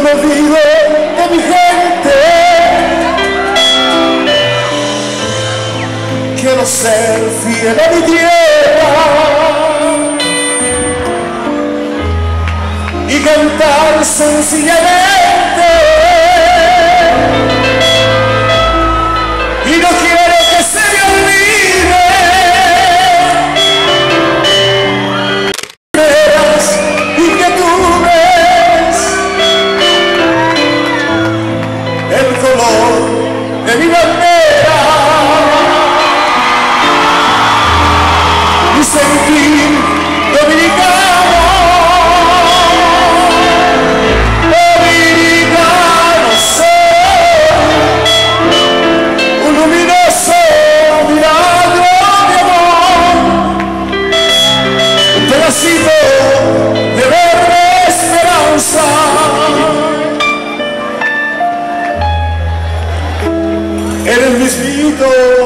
me olvido de mi gente. Quiero ser fiel a mi tierra y cantar sencillamente. Y no quiero que se me olvide y que tú ves el color de mi bandera y sentir dominicano. Dominicano soy, un luminoso milagro de amor, un pedacito de verde esperanza. En el mismito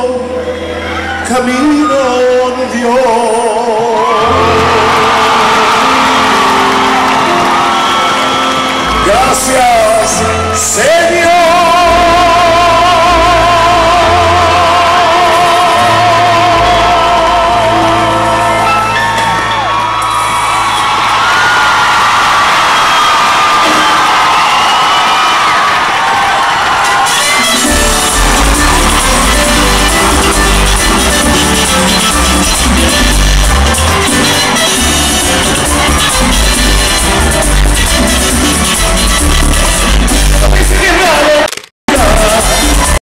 camino de Dios. Gracias, Señor.